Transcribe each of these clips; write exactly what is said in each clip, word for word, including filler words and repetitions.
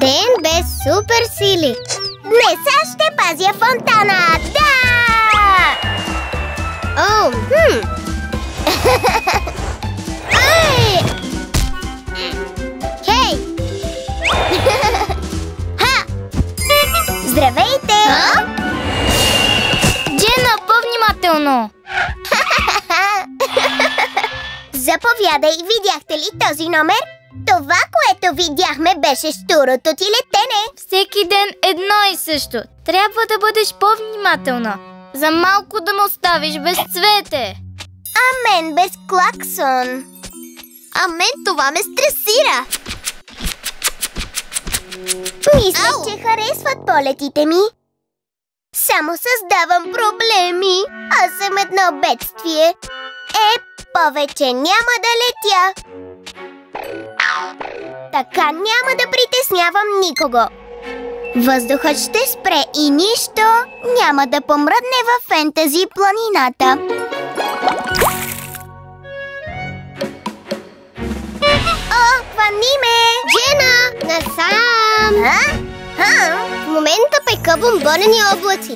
Ден без супер сили. Днес аз ще пазя фонтана! Да! О, хм! Ай! Хей! Ха! Здравейте! А? Джена, по-внимателно! Заповядай, видяхте ли този номер? Това, което видяхме, беше штурото ти летене. Всеки ден едно и също. Трябва да бъдеш по-внимателна. За малко да ме оставиш без цвете. А мен без клаксон. А мен това ме стресира. Мисля, Ау! че харесват полетите ми. Само създавам проблеми. Аз съм едно бедствие. Е, повече няма да летя. Така няма да притеснявам никого. Въздухът ще спре и нищо няма да помръдне във фентази планината. О, хвани ме! Джена, насам! А? А? В момента пека бомбонени облаци.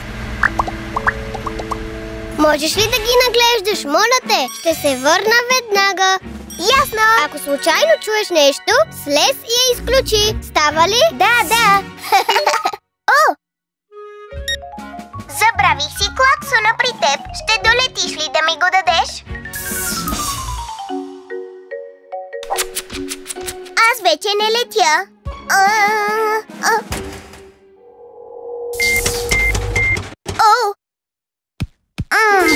Можеш ли да ги наглеждаш, моля те? Ще се върна веднага. Ясно! Ако случайно чуеш нещо, слез и я изключи. Става ли? Да, да. О! Забравих си клаксона при теб. Ще долетиш ли да ми го дадеш? Аз вече не летя. А, а. О! М.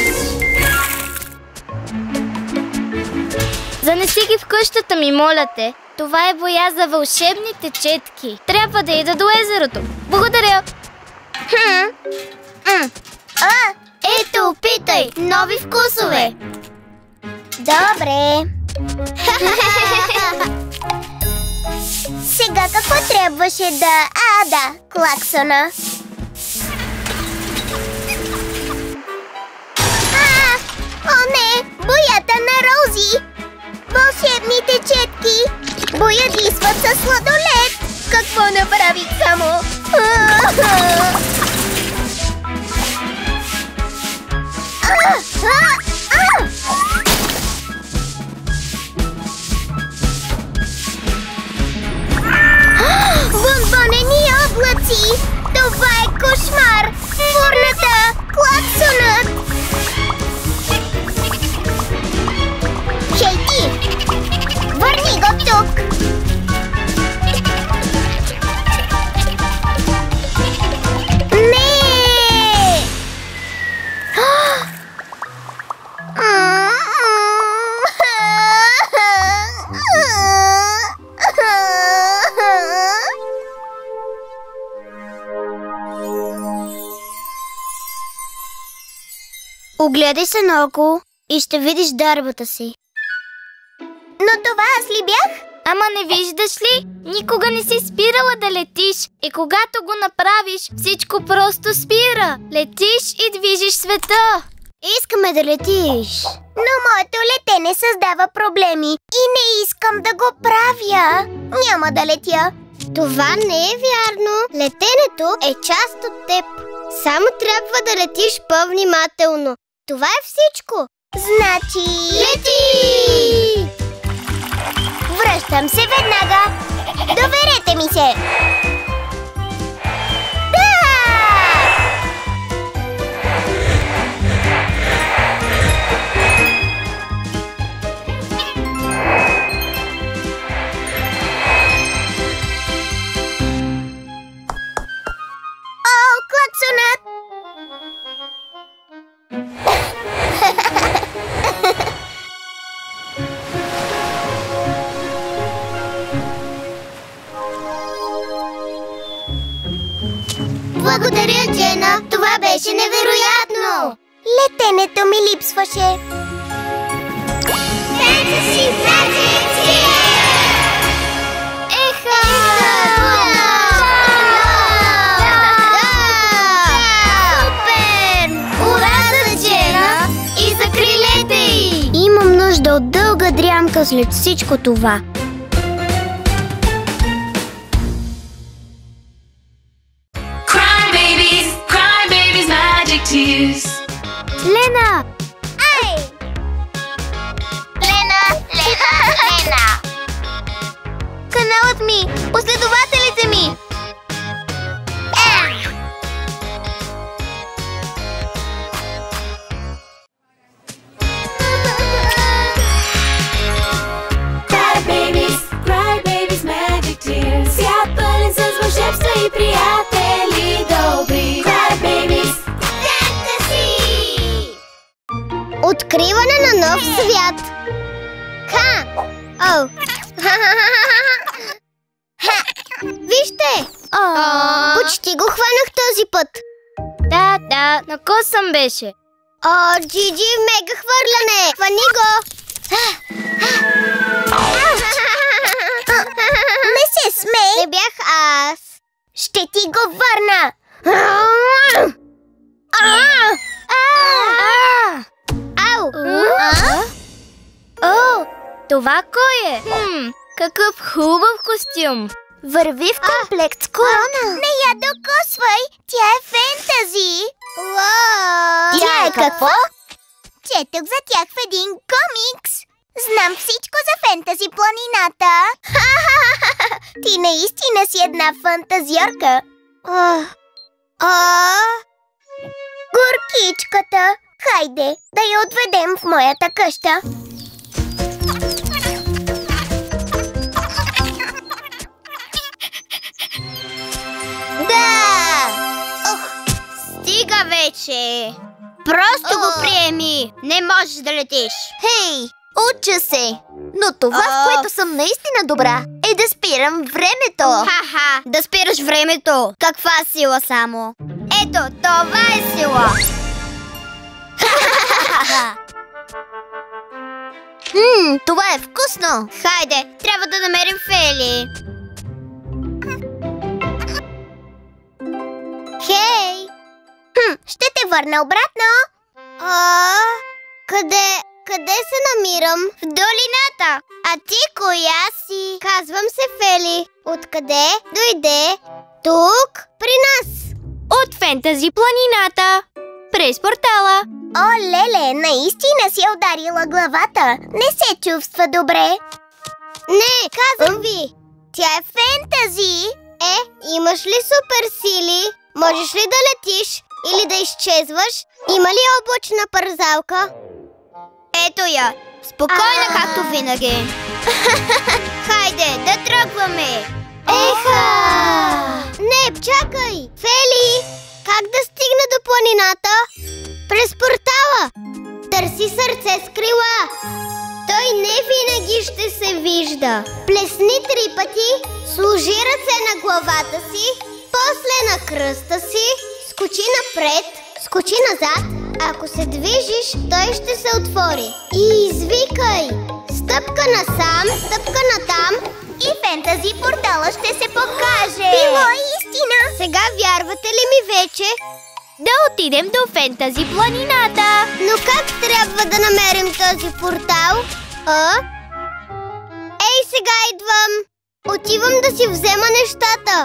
Занеси ги в къщата ми, моля те. Това е боя за вълшебните четки. Трябва да ида до езерото. Благодаря. Хм. М. А, ето, опитай. Нови вкусове. Добре. Сега какво трябваше да... А, да, клаксона. А, о не, боята на Рози. Вълшебните четки боядисват със сладолед. Какво направих само? А, а, а. Бомбонени облаци! Това е кошмар! Фурната! Клаксонът! Хей ти! Върни го тук! Не! Огледай се наоколо и ще видиш дарбата си. Но това аз ли бях? Ама не виждаш ли? Никога не си спирала да летиш. И когато го направиш, всичко просто спира. Летиш и движиш света. Искаме да летиш. Но моето летене създава проблеми и не искам да го правя. Няма да летя. Това не е вярно. Летенето е част от теб. Само трябва да летиш по-внимателно. Това е всичко. Значи... Лети! Връщам се веднага. Доверете ми се. Да! О, клаксонът! Благодаря, Джена! Това беше невероятно! Летенето ми липсваше. Fantasy Magic Tear! Еха! Супер! Ура за Джена и за крилете й! Имам нужда от дълга дрямка след всичко това. tears. Лена! Ай! Лена, Лена, Лена! Каналът ми! Последователите ми! Cry babies, cry babies, magic tears. Свят пълен с вълшебства и приятели добри. Cry babies, Фентази! Откриване на нов свят! Ха! О! Вижте! Почти го хванах този път! Да, да, на косъм беше. О, Джиджи, мега хвърляне! Хвани го! Не се смей! Не бях аз! Ще ти го върна! Ау! О, това кой е? Хм, какъв хубав костюм. Върви в комплект с корона. Не я докосвай! Тя е фентази! Тя е какво? Четох за тях в един комикс. Знам всичко за фентази планината. Ти наистина си една фантазиорка. Горкичката. Хайде, да я отведем в моята къща. Да! Ох, стига вече! Просто го приеми! Не можеш да летиш! Хей, уча се! Но това, в което съм наистина добра, е да спирам времето! Ха-ха! Да спираш времето! Каква сила само? Ето, това е сила! Ммм, това е вкусно! Хайде, трябва да намерим Фели! Хей! Хм, ще те върна обратно! А, къде, къде се намирам? В долината! А ти коя си? Казвам се Фели. Откъде дойде? Тук, при нас! От фентази планината. През портала. О, леле, наистина си е ударила главата. Не се чувства добре. Не, казвам ви, тя е фентази. Е, имаш ли суперсили? Можеш ли да летиш или да изчезваш? Има ли облачна парзалка? Ето я, спокойна а... както винаги. Хайде, да тръгваме. Еха! Не, чакай! Фели, как да стигна до планината? През портала. Търси сърце с крила. Той не винаги ще се вижда. Плесни три пъти, сложи ръце на главата си, после на кръста си, скочи напред, скочи назад. Ако се движиш, той ще се отвори. И извикай! Стъпка насам, стъпка натам и фентази портала ще се покаже. Било истина! Сега вярвате ли ми вече? Да отидем до фентази планината. Но как трябва да намерим този портал? А? Ей, сега идвам! Отивам да си взема нещата.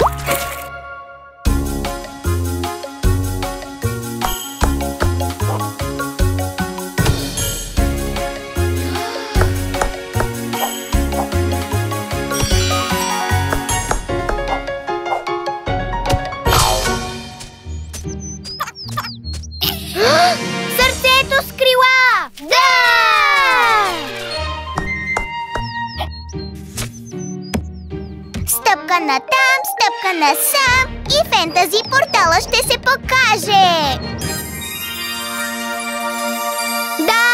Сърцето с крила! Да! Стъпка натам, стъпка насам и фентази портала ще се покаже! Да!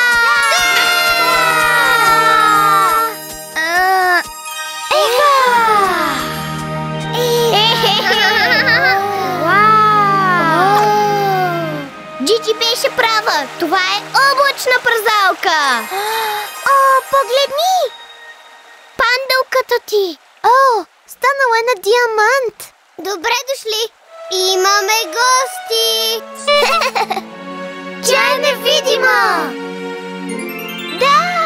Джиджи беше права! Това е облачна пързалка! О, погледни! Пандълката ти! О, станала е на диамант! Добре дошли! Имаме гости! Тя е невидима! Да!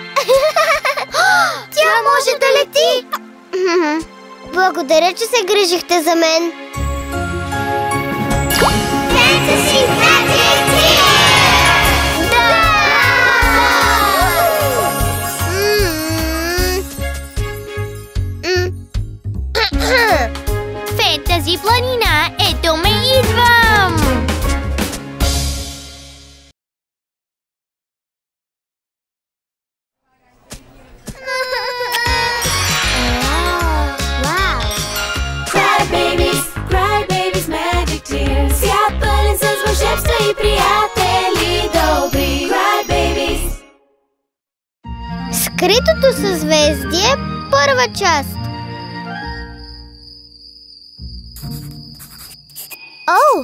Тя може да лети! Благодаря, че се грижихте за мен! Фентази! Леди планина, ето ме идвам! Cry babies, cry babies, magic tears. Свят пълен с вълшебства и приятели добри. Cry babies. Скритото съзвездие, първа част. О!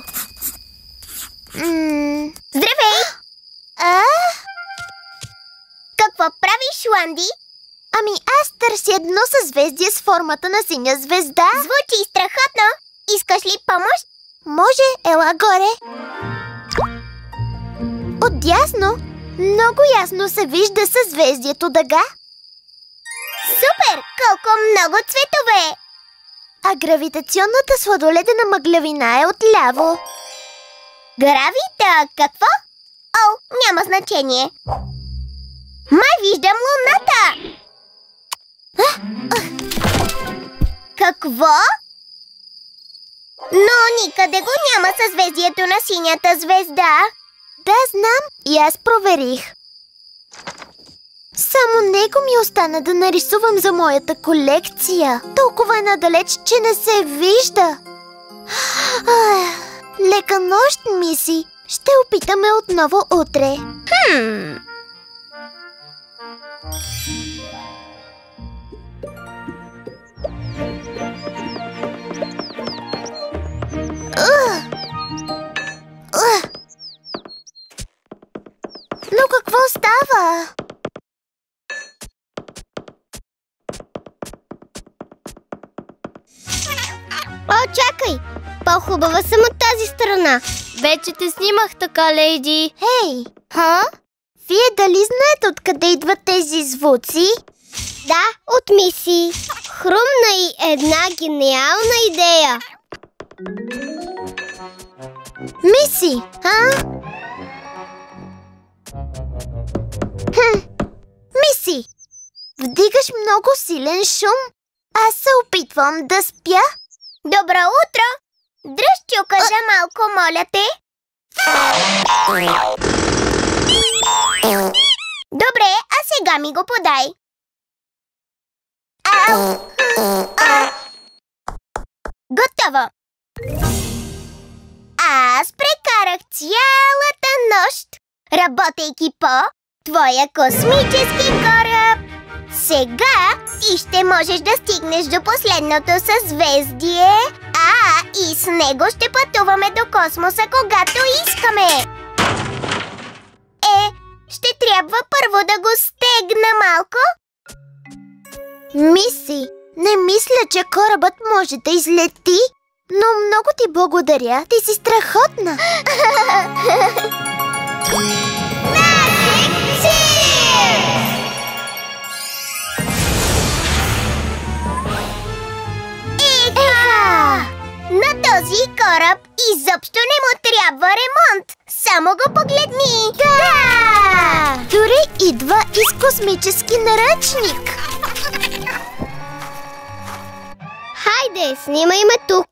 М- Здравей! А? Какво правиш, Ланди? Ами аз търся едно съзвездие с формата на синя звезда. Звучи страхотно! Искаш ли помощ? Може, ела горе. Отдясно много ясно се вижда съзвездието Дъга. Супер! Колко много цветове! А гравитационната сладоледена мъглявина е отляво. Гравита какво? О, няма значение. Май виждам луната! А? А? Какво? Но никъде го няма съзвездието на синята звезда. Да, знам. И аз проверих. Само него ми остана да нарисувам за моята колекция. Толкова е надалеч, че не се вижда. Ах, лека нощ, Миси. Ще опитаме отново утре. Хм... Но какво става? О, чакай! По-хубава съм от тази страна. Вече те снимах така, леди. Хей! Ха? Вие дали знаете откъде идват тези звуци? Да, от Миси. Хрумна и една гениална идея. Миси, а? Хм. Миси, вдигаш много силен шум. Аз се опитвам да спя. Добро утро! Дръж чука за малко, моля те. Добре, а сега ми го подай. Ау! А. Готово! Аз прекарах цялата нощ, работейки по твоя космически кораб. Сега ти ще можеш да стигнеш до последното съзвездие, а и с него ще пътуваме до космоса, когато искаме. Е, ще трябва първо да го стегна малко. Миси, не мисля, че корабът може да излети, но много ти благодаря, ти си страхотна. На този кораб изобщо не му трябва ремонт. Само го погледни. Да! Дори идва и с космически наръчник. Хайде, снимай ме тук.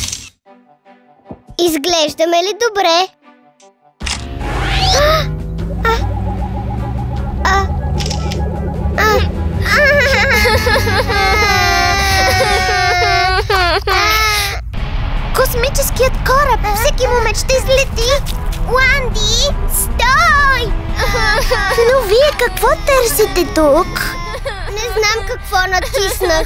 Изглеждаме ли добре? А! А! А! Космическият кораб всеки момент ще излети. Ланди, стой! Но вие какво търсите тук? Не знам какво натиснах.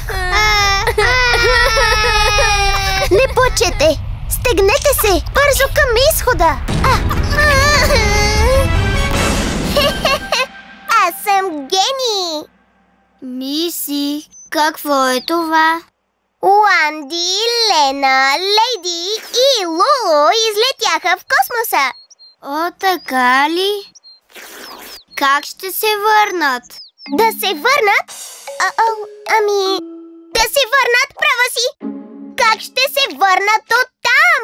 Не плачете! Стегнете се! Бързо към изхода! Аз съм гений! Миси, какво е това? Ланди, Лена, Лейди и Лулу излетяха в космоса. О, така ли? Как ще се върнат? Да се върнат? А, а, ами... Да се върнат, права си! Как ще се върнат оттам?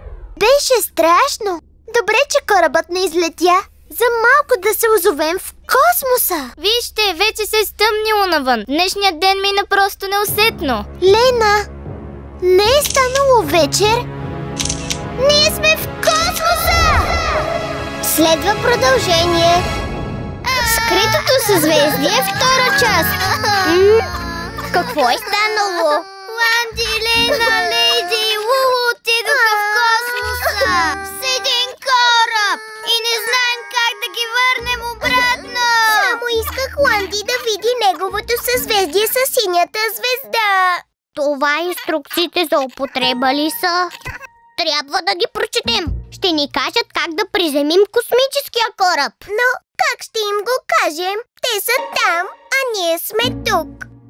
Беше страшно. Добре, че корабът не излетя. За малко да се озовем в космоса! Вижте, вече се е стъмнило навън. Днешният ден мина просто неусетно. Лена, не е станало вечер. Ние сме в космоса! Следва продължение. Скритото съзвездие, втора част. М? Какво е станало? Уанди, Лена, Лейди и Лулу отидоха в космоса с един кораб и не знаем как да ги върнем обратно. Само исках Уанди да види неговото съзвездие с синята звезда. Това инструкциите за употреба ли са? Трябва да ги прочетем. Ще ни кажат как да приземим космическия кораб. Но как ще им го кажем? Те са там, а ние сме тук.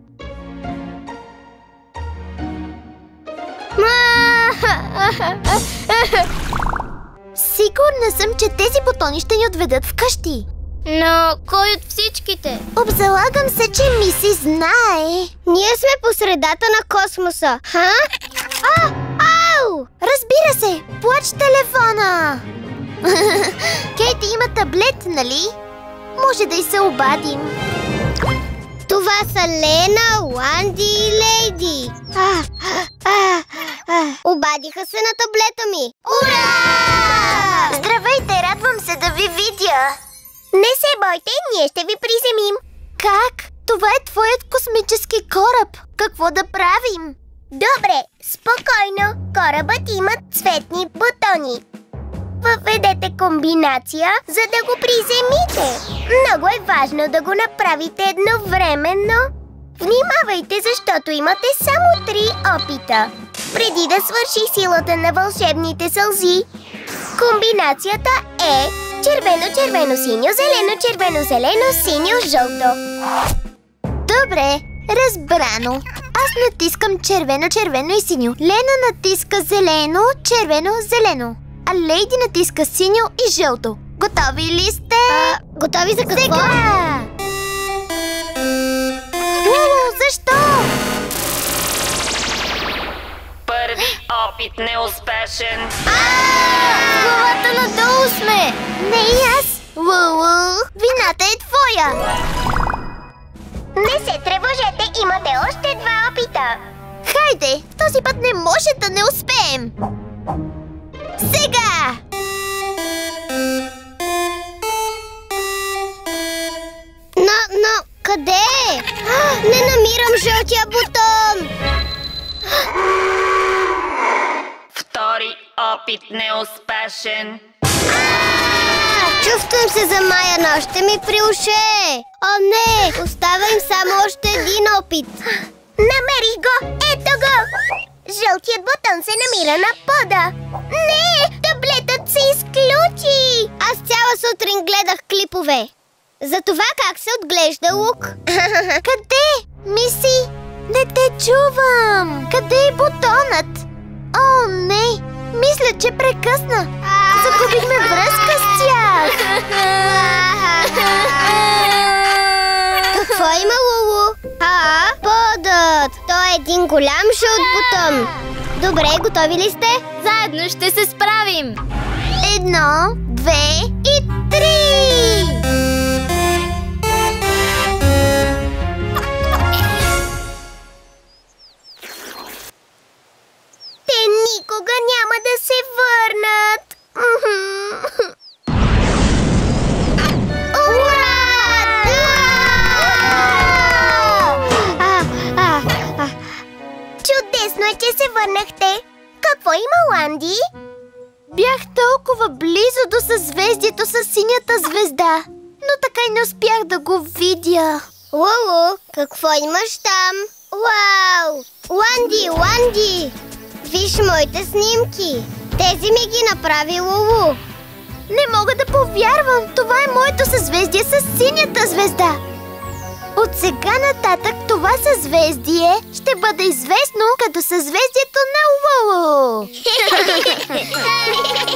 Сигурна съм, че тези бутони ще ни отведат вкъщи. Но кой от всичките? Обзалагам се, че Миси знае. Ние сме по средата на космоса. Ха? А, ау! Разбира се, плач телефона. Кейти има таблет, нали? Може да й се обадим. Това са Лена, Уанди и Лейди. А, а, а. Обадиха се на таблета ми. Ура! Здравейте, радвам се да ви видя. Не се бойте, ние ще ви приземим. Как? Това е твоят космически кораб. Какво да правим? Добре, спокойно. Корабът има цветни бутони. Въведете комбинация, за да го приземите. Много е важно да го направите едновременно. Внимавайте, защото имате само три опита. Преди да свърши силата на вълшебните сълзи. Комбинацията е червено-червено-синьо, зелено-червено-зелено, синьо-жълто. Добре, разбрано. Аз натискам червено, червено и синьо. Лена натиска зелено, червено, зелено. А Лейди натиска синьо и жълто. Готови ли сте? А, готови за какво? Сега! Лулу, защо? Първи опит неуспешен. В главата надолу сме. Не и аз. Лулу, вината е твоя. Не се тревожете, имате още два опита. Хайде, този път не може да не успеем. Сега! Но, но, къде е? Не намирам жълтия бутон. Втори опит неуспешен. Чувствам се замаяна, още ми при уше. О, не, остава им само още един опит. Намерих го, ето го. Жълтият бутон се намира на пода. Не, таблетът се изключи. Аз цяла сутрин гледах клипове за това как се отглежда лук. Къде? Миси, не те чувам. Къде е бутонът? О, не, мисля, че прекъсна. Загубихме връзка с тях. Какво има, Лулу? А, подът. Той е един голям жълт бутон. Добре, готови ли сте? Заедно ще се справим. Едно, две и три! Те никога няма да се върнат. Ура! Чудесно е, че се върнахте. Какво има, Уанди? Бях толкова близо до съзвездието с синята звезда, но така и не успях да го видя. Лулу, какво имаш там? Вау! Уанди, Уанди! Виж моите снимки. Тези ми ги направи Лулу. Не мога да повярвам. Това е моето съзвездие с синята звезда. От сега нататък това съзвездие ще бъде известно като съзвездието на Лулу.